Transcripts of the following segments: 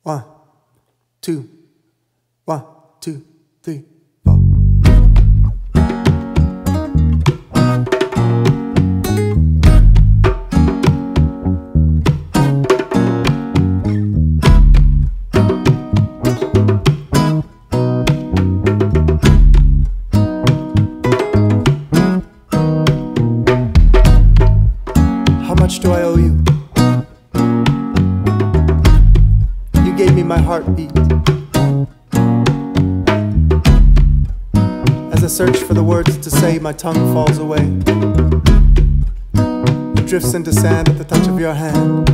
1, 2, 1, 2, 3, 4. How much do I owe you? You gave me my heartbeat. As I search for the words to say, my tongue falls away. It drifts into sand at the touch of your hand.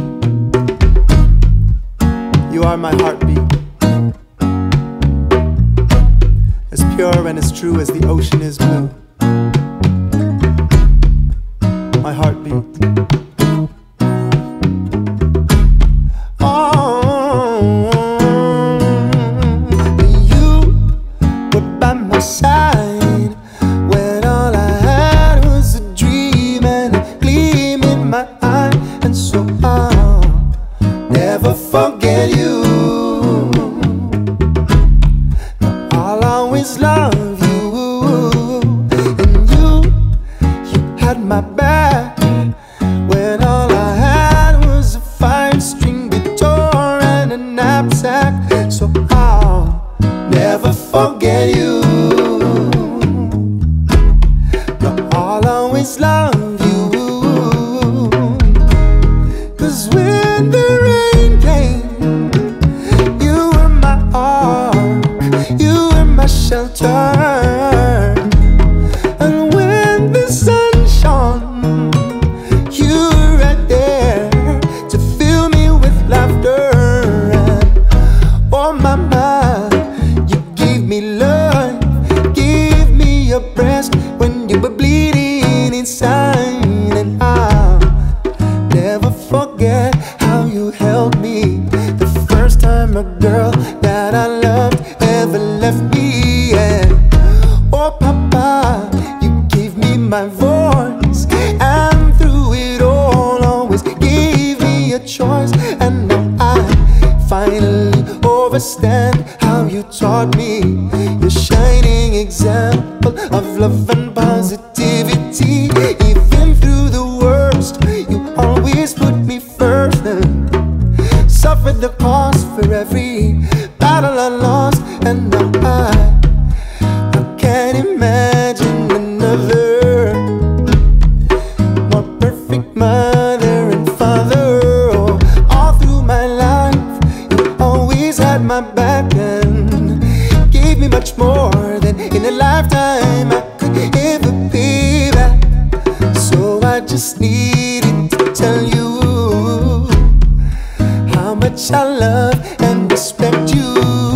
You are my heartbeat, as pure and as true as the ocean is blue. My heartbeat. Side when all I had was a dream and a gleam in my eye, and so I'll never forget you. I'll always love you, and you had my back when all I had was a 5-string guitar and a knapsack. So I'll never forget you. I'll always love you, 'cause when the rain came, you were my ark, you were my shelter. And when the sun shone, you were right there to fill me with laughter. And oh mama, you gave me love, gave me your breast when you were bleeding inside. And I'll never forget how you held me the first time a girl that I loved ever left me. And oh papa, you gave me my voice, and through it all always gave me a choice. And now I finally understand how you taught me, your shining example of love and positivity. Even through the worst, you always put me first, and suffered the cost for every battle I lost. And now I can't imagine another more perfect mother and father. Oh, all through my life, you always had my back and gave me much more than in a lifetime I could ever pay back. So I just needed to tell you how much I love and respect you.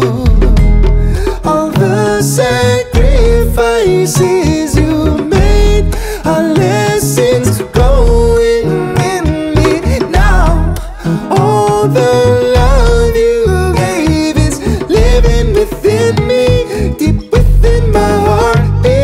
All the sacrifices you made are lessons growing in me now. All the love you gave is living within me, deep within my heart.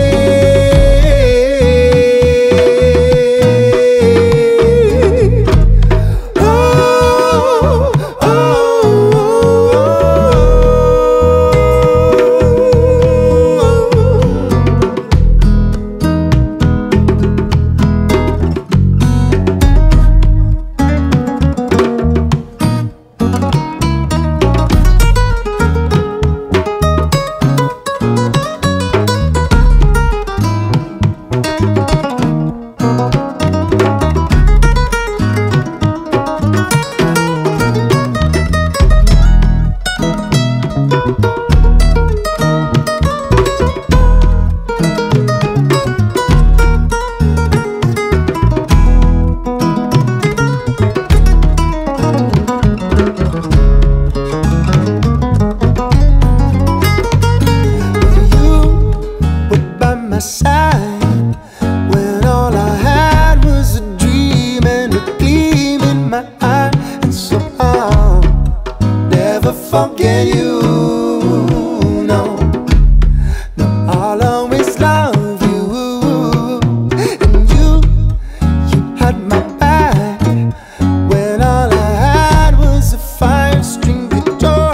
Side when all I had was a dream and a gleam in my eye, and so I'll never forget you. No, no, I'll always love you, and you had my back when all I had was a 5-string guitar.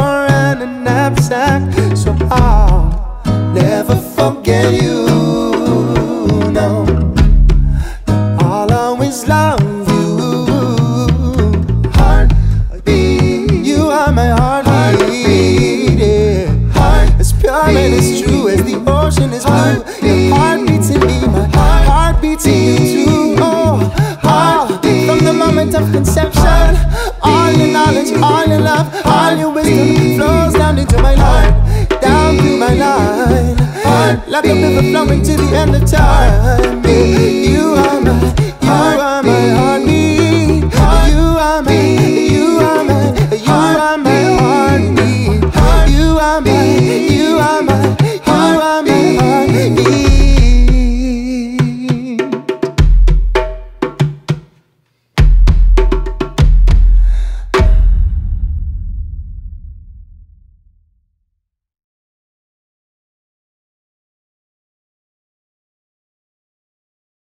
exact. So I'll never forget you. No, I'll always love you. Heartbeat, you are my heartbeat. Yeah. Heart as pure and as true as the ocean is blue. Your heart beats in me, my heart beats in you too. Oh, from the moment of conception, all your knowledge, all your love, all your wisdom flows down into my heart, down through my line, like a river flowing to the end of time.